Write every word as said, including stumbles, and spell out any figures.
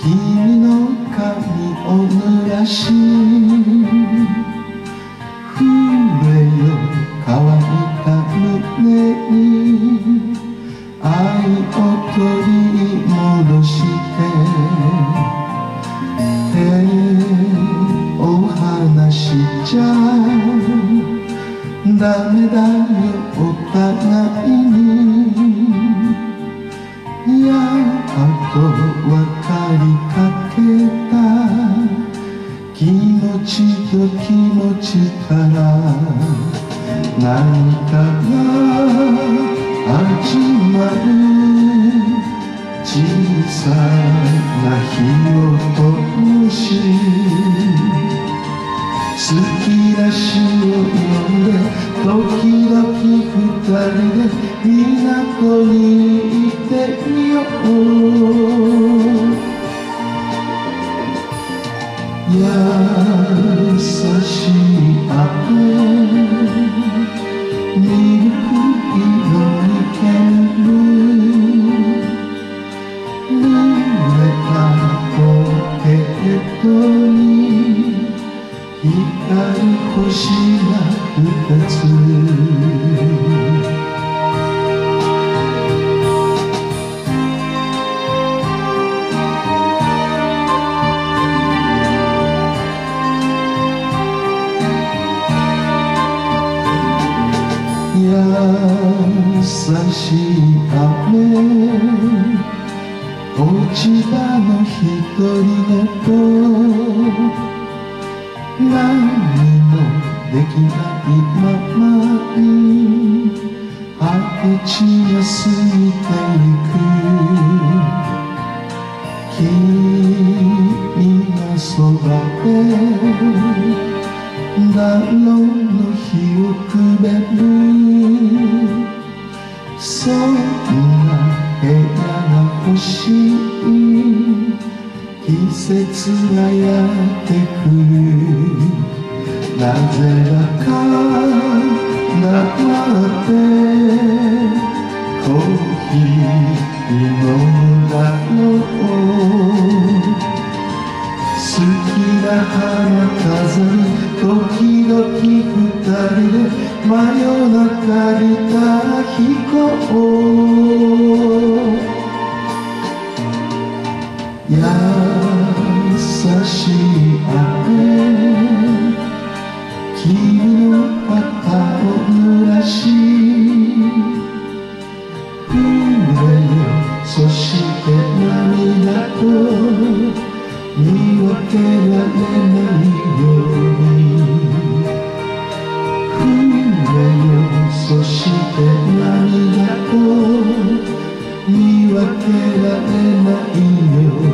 君の髪を濡らし触れよ乾いた胸に愛を取り戻して手を離しちゃダメだよお互いにやっと分かりかけた気持ちと気持ちから何かが始まる小さな火を灯し好きな詩を読んで時々二人で港に行ってみよう優しい雨ミルク色に煙濡れたポケットに光る星が二つ優しい雨落ち葉の独り言何もできないままに果て地が過ぎてゆく君がそばで暖炉の火をくべるそんな部屋が欲しい季節がやってくるなぜだか黙ってコーヒー飲むだろう好きな花飾り時々二人で真夜中に抱きこう優しい雨君の肩を濡らし触れよそして涙と見分けられないように触れよそして涙と見分けられないように